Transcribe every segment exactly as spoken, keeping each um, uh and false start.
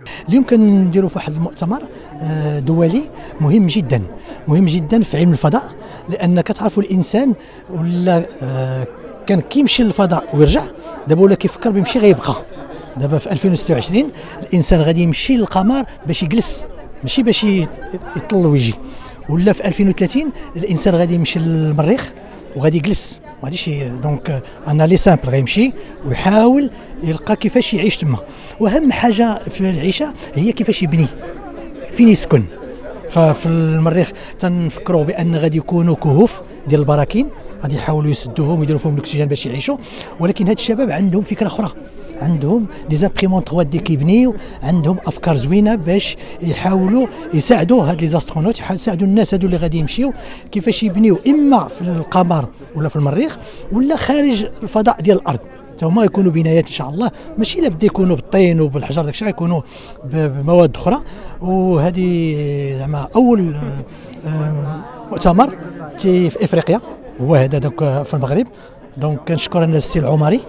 اليوم كنديروا في واحد المؤتمر دولي مهم جدا مهم جدا في علم الفضاء، لان كتعرفوا الانسان ولا كان كيمشي للفضاء ويرجع، دابا ولا كيفكر بيمشي غيبقى. دابا في ألفين وستة وعشرين الانسان غادي يمشي للقمر باش يجلس ماشي باش يطل ويجي، ولا في ألفين وثلاثين الانسان غادي يمشي للمريخ وغادي يجلس ما غاديش. دونك انا لي سامبل غيمشي ويحاول يلقى كيفاش يعيش تما، واهم حاجه في العيشه هي كيفاش يبني فين يسكن. ففي المريخ تنفكروا بان غادي يكونوا كهوف ديال البراكين غادي يحاولوا يسدوهم ويديروا فيهم الاكسجين باش يعيشوا، ولكن هاد الشباب عندهم فكره اخرى، عندهم دي زامبريمون ثري دي كيبنيو، عندهم افكار زوينه باش يحاولوا يساعدوا هاد لي زاسترونوت، يساعدوا الناس هادو اللي غادي يمشيو كيفاش يبنيو اما في القمر ولا في المريخ ولا خارج الفضاء ديال الارض. هما يكونوا بنايات ان شاء الله، ماشي لا بدا يكونوا بالطين وبالحجر داكشي، غيكونوا بمواد اخرى. وهذه زعما اول مؤتمر في افريقيا هو هذا دوك في المغرب. دونك كنشكر انا السي العمري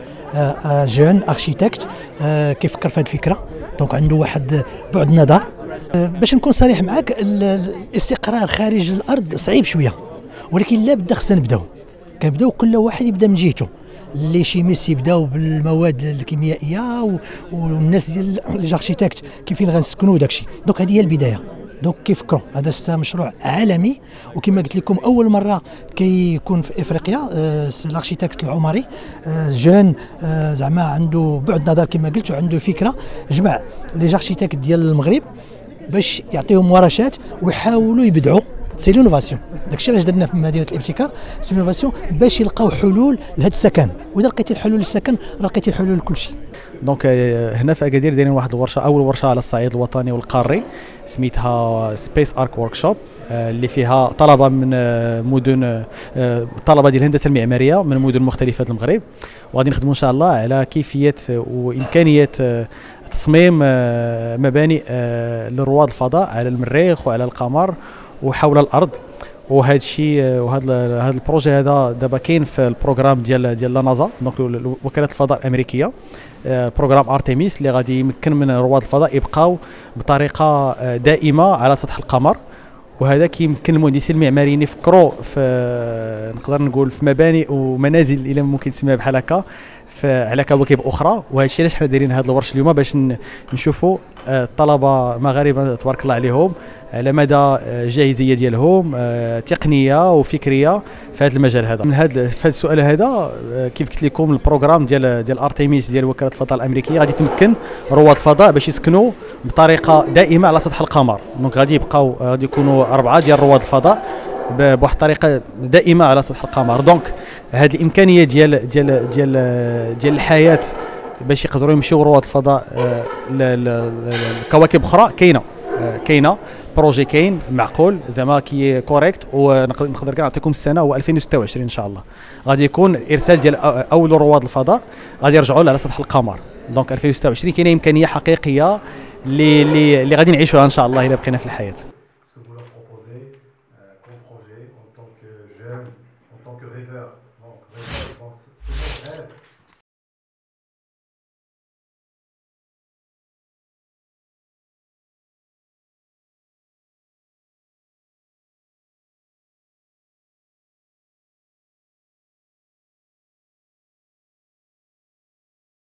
جون اركيتكت كيفكر في هذه الفكره، دونك عنده واحد بعد نظر. باش نكون صريح معك، الاستقرار خارج الارض صعيب شويه، ولكن لا بد خصنا نبداو كنبداو كل واحد يبدا من جهته. اللي شيميس يبداو بالمواد الكيميائيه والناس ديال لي اركيتكت كيفين غنسكنوا داكشي. دونك هذه هي البدايه. دونك كيفكروا هذا مشروع عالمي، وكما قلت لكم اول مره كيكون في افريقيا. آه الاركيتكت العمري آه جون آه زعما عنده بعد نظر كما قلت، وعنده فكره جمع لي اركيتكت ديال المغرب باش يعطيهم ورشات ويحاولوا يبدعوا. سي لونوفاسيون، داكشي علاش درنا في مدينه الابتكار سي لونوفاسيون باش يلقاو حلول لهذا السكن، واذا لقيتي الحلول للسكن لقيتي الحلول لكل شيء. دونك هنا في اكادير دايرين واحد الورشه، اول ورشه على الصعيد الوطني والقاري، سميتها سبيس ارك ورك شوب، اللي فيها طلبه من مدن طلبه ديال الهندسه المعماريه من مدن مختلفه المغرب، وغادي نخدموا ان شاء الله على كيفيه وامكانيه تصميم مباني لرواد الفضاء على المريخ وعلى القمر وحول الارض. وهذا الشيء وهذا هذا البروجي هذا دابا كاين في البروغرام ديال ديال لا نازا، دونك وكاله الفضاء الامريكيه، بروغرام ارتيميس اللي غادي يمكن من رواد الفضاء يبقاو بطريقه دائمه على سطح القمر. وهذا كيمكن المهندسين المعماريين يفكروا في نقدر نقول في مباني ومنازل الى ممكن تسميها بحال هكا على كواكب اخرى. وهذا الشيء علاش حنا دايرين هذه الورشه اليوم، باش نشوفوا الطلبه مغاربه تبارك الله عليهم على مدى جاهزيه ديالهم تقنيه وفكريه في هذا المجال هذا. من هذا في هذا السؤال هذا كيف قلت لكم البروغرام ديال ديال ارتيميس ديال وكاله الفضاء الامريكيه غادي تمكن رواد الفضاء باش يسكنوا بطريقه دائمه على سطح القمر. دونك غادي يبقاو غادي يكونوا اربعه ديال رواد الفضاء بواحد الطريقه دائمه على سطح القمر. دونك هذه الامكانيه ديال ديال ديال ديال الحياه باش يقدروا يمشيو رواد الفضاء لكواكب اخرى كاينه كاينه بروجي كاين معقول زعما كي كوريكت. ونقدر كاع نعطيكم السنه هو ألفين وستة وعشرين ان شاء الله غادي يكون ارسال ديال اول رواد الفضاء غادي يرجعوا على سطح القمر. دونك ألفين وستة وعشرين كاينه امكانيه حقيقيه اللي اللي غادي نعيشوها ان شاء الله الا بقينا في الحياه.